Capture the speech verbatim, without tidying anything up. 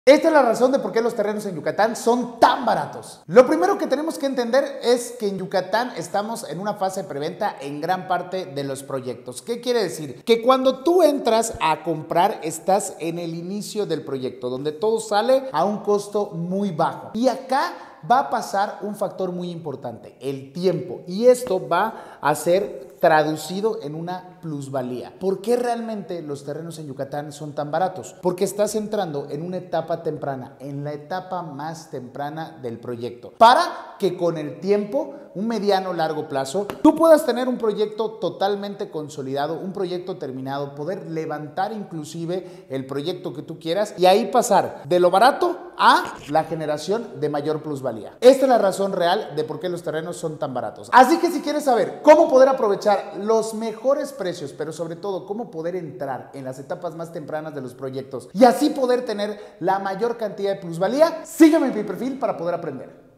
Esta es la razón de por qué los terrenos en Yucatán son tan baratos. Lo primero que tenemos que entender es que en Yucatán estamos en una fase de preventa en gran parte de los proyectos. ¿Qué quiere decir? Que cuando tú entras a comprar estás en el inicio del proyecto, donde todo sale a un costo muy bajo. Y acá va a pasar un factor muy importante, el tiempo. Y esto va a ser traducido en una plusvalía. ¿Por qué realmente los terrenos en Yucatán son tan baratos? Porque estás entrando en una etapa temprana, en la etapa más temprana del proyecto, para que con el tiempo, un mediano largo plazo, tú puedas tener un proyecto totalmente consolidado, un proyecto terminado, poder levantar inclusive el proyecto que tú quieras y ahí pasar de lo barato a la generación de mayor plusvalía. Esta es la razón real de por qué los terrenos son tan baratos. Así que si quieres saber cómo poder aprovechar los mejores precios, pero sobre todo cómo poder entrar en las etapas más tempranas de los proyectos y así poder tener la mayor cantidad de plusvalía, sígueme en mi perfil para poder aprender.